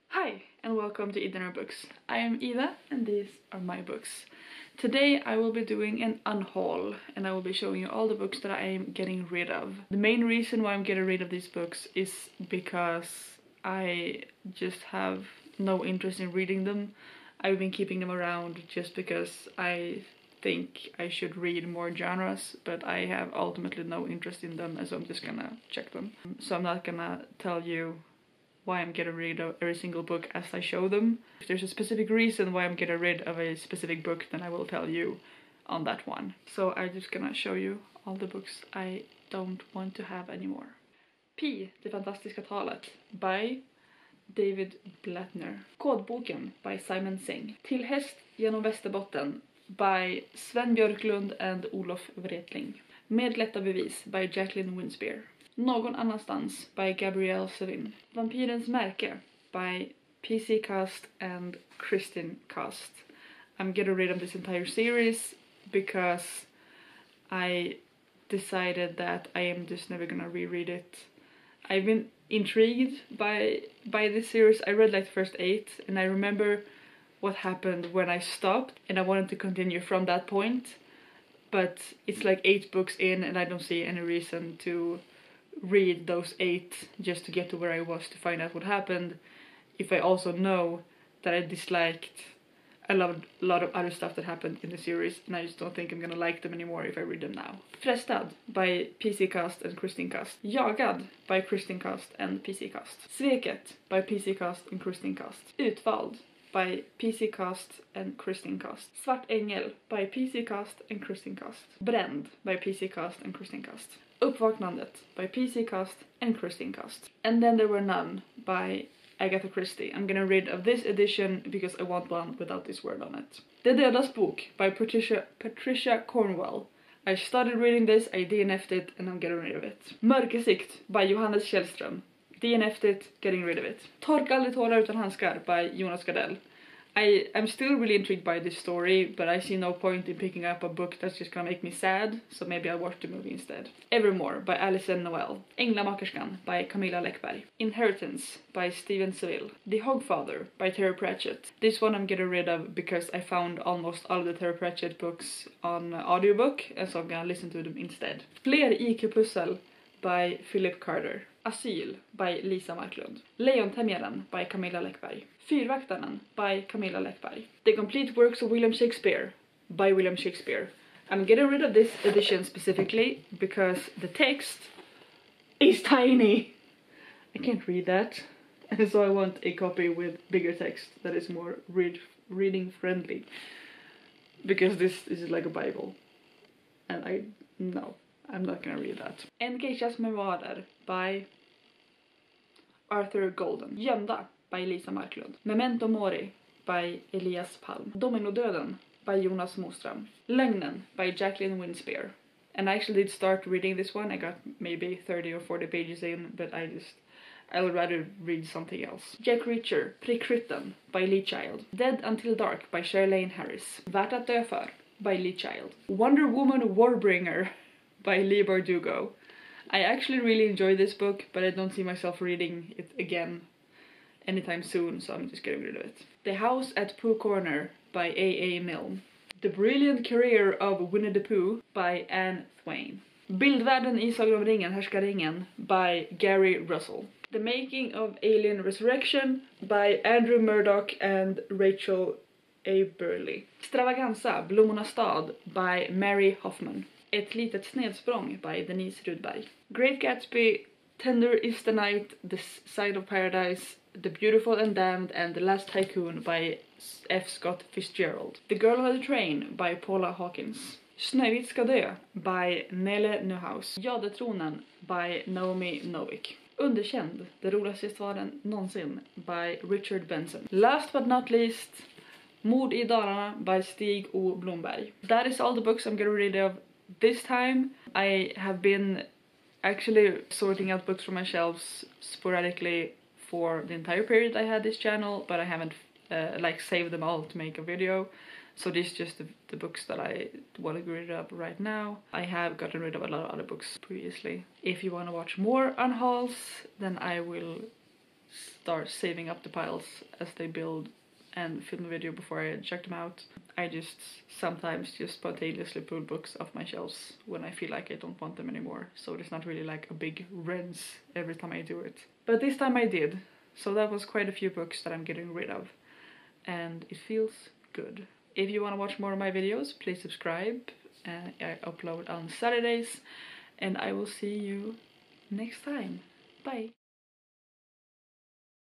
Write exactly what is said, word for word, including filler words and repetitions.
Hi and welcome to Ida and her books. I am Ida and these are my books. Today I will be doing an unhaul and I will be showing you all the books that I am getting rid of. The main reason why I'm getting rid of these books is because I just have no interest in reading them. I've been keeping them around just because I think I should read more genres, but I have ultimately no interest in them, and so I'm just gonna check them. So I'm not gonna tell you why I'm getting rid of every single book as I show them. If there's a specific reason why I'm getting rid of a specific book, then I will tell you on that one. So I'm just gonna show you all the books I don't want to have anymore. Pi, det fantastiska talet by David Blatner. Kodboken by Simon Singh. Till häst genom Västerbotten by Sven Björklund and Olof Wretling. Med lätta bevis by Jacqueline Winspear. Någon annanstans by Gabrielle Sevin. Vampyrens märke by P C Cast and Kristin Cast. I'm getting rid of this entire series because I decided that I am just never gonna reread it. I've been intrigued by by this series. I read like the first eight and I remember what happened when I stopped and I wanted to continue from that point. But it's like eight books in and I don't see any reason to read those eight just to get to where I was to find out what happened, if I also know that I disliked a lot, a lot of other stuff that happened in the series, and I just don't think I'm gonna like them anymore if I read them now. Frestad by P C Cast and Kristin Cast. Jagad by Kristin Cast and P C Cast. Sveket by P C Cast and Kristin Cast. Utvald by P C Cast and Kristin Cast. Svart Ängel by P C Cast and Kristin Cast. Bränd by P C Cast and Kristin Cast. Uppvaknandet by P C Cast and Kristin Cast. And Then There Were None by Agatha Christie. I'm gonna rid of this edition because I want one without this word on it. The Dödas Bok by Patricia, Patricia Cornwell. I started reading this, I D N F'd it, and I'm getting rid of it. Mörkesikt by Johannes Källström. D N F'd it, getting rid of it. Torka aldrig tårar utan handskar by Jonas Gardell. I am still really intrigued by this story, but I see no point in picking up a book that's just gonna make me sad, so maybe I'll watch the movie instead. Evermore by Alison Noel. Änglamakerskan by Camilla Läckberg. Inheritance by Stephen Seville. The Hogfather by Terry Pratchett. This one I'm getting rid of because I found almost all of the Terry Pratchett books on audiobook, and so I'm gonna listen to them instead. Fler I Q-pussel by Philip Carter. Asyl by Lisa Marklund. Lejontemjaren by Camilla Läckberg. Fyrvaktarnen by Camilla Läckberg. The Complete Works of William Shakespeare by William Shakespeare. I'm getting rid of this edition specifically because the text is tiny. I can't read that, and so I want a copy with bigger text that is more read reading friendly. Because this, this is like a Bible, and I no. I'm not gonna read that. En geishas memoarer by Arthur Golden. Gömda by Lisa Marklund. Memento Mori by Elias Palm. Dominodöden by Jonas Moström. Lögnen by Jacqueline Winspear. And I actually did start reading this one. I got maybe thirty or forty pages in, but I just I would rather read something else. Jack Reacher, Prickrytten by Lee Child. Dead Until Dark by Charlaine Harris. Värt att dö för by Lee Child. Wonder Woman Warbringer by Leigh Bardugo. I actually really enjoyed this book, but I don't see myself reading it again anytime soon, so I'm just getting rid of it. The House at Pooh Corner by A A Milne. The Brilliant Career of Winnie the Pooh by Anne Thwain. Bildvärlden i Sagan om ringen, Härskaringen by Gary Russell. The Making of Alien Resurrection by Andrew Murdoch and Rachel A. Burley. Stravaganza, Blommornas stad by Mary Hoffman. Ett litet snedsprång by Denise Rudberg. Great Gatsby, Tender is the Night, The Side of Paradise, The Beautiful and Damned, and The Last Tycoon by F. Scott Fitzgerald. The Girl on the Train by Paula Hawkins. Snövit ska dö by Nele Neuhaus. Jadetronen by Naomi Novik. Underkänd, det roligaste svaren någonsin by Richard Benson. Last but not least, Mord i Dalarna by Stig O. Blomberg. That is all the books I'm getting rid of this time. I have been actually sorting out books from my shelves sporadically for the entire period I had this channel, but I haven't uh, like saved them all to make a video. So this is just the, the books that I want to get rid of right now. I have gotten rid of a lot of other books previously. If you want to watch more unhauls, then I will start saving up the piles as they build and film the video before I check them out. I just sometimes just spontaneously pull books off my shelves when I feel like I don't want them anymore. So it's not really like a big rinse every time I do it. But this time I did. So that was quite a few books that I'm getting rid of. And it feels good. If you want to watch more of my videos, please subscribe. Uh, I upload on Saturdays. And I will see you next time. Bye!